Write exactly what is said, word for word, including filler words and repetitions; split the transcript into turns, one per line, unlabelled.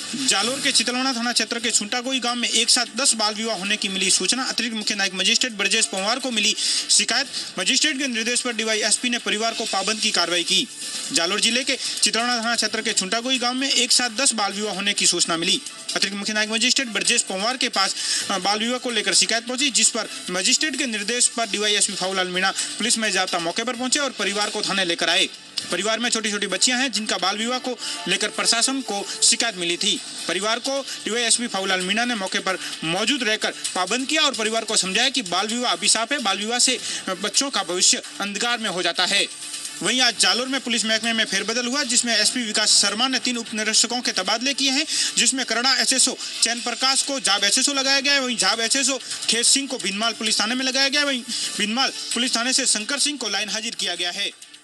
जालोर के चितलौना थाना क्षेत्र के छुंटागोई गांव में एक साथ दस बाल विवाह होने की मिली सूचना। अतिरिक्त मुख्य न्यायिक मजिस्ट्रेट ब्रजेश पंवार को मिली शिकायत। मजिस्ट्रेट के निर्देश पर डीवाईएसपी ने परिवार को पाबंद की कार्रवाई की। जालोर जिले के चितलौना थाना क्षेत्र के छुंटागोई गांव में एक साथ दस बाल विवाह होने की सूचना मिली। अतिरिक्त मुख्य न्यायिक मजिस्ट्रेट ब्रजेश पंवार के पास बाल विवाह को लेकर शिकायत पहुंची, जिस पर मजिस्ट्रेट के निर्देश पर डीवाईएसपी फाऊलाल मीणा पुलिस में जाब्ता मौके पर पहुंचे और परिवार को थाने लेकर आए। परिवार में छोटी छोटी बच्चियां हैं जिनका बाल विवाह को लेकर प्रशासन को शिकायत मिली थी। परिवार को डीवाईएसपी फाऊलाल मीणा ने मौके पर मौजूद रहकर पाबंद किया और परिवार को समझाया कि बाल विवाह अभिशाप है, बाल विवाह से बच्चों का भविष्य अंधकार में हो जाता है। वहीं आज जालोर में पुलिस महकमे में फेरबदल हुआ, जिसमें एसपी विकास शर्मा ने तीन उप निरीक्षकों के तबादले किए हैं, जिसमें करणा एसएसओ चैन प्रकाश को जाब एसएसओ लगाया गया है। वहीं जाब एसएसओ खेत सिंह को भिनमाल पुलिस थाने में लगाया गया है। वहीं भिनमाल पुलिस थाने से शंकर सिंह को लाइन हाजिर किया गया है।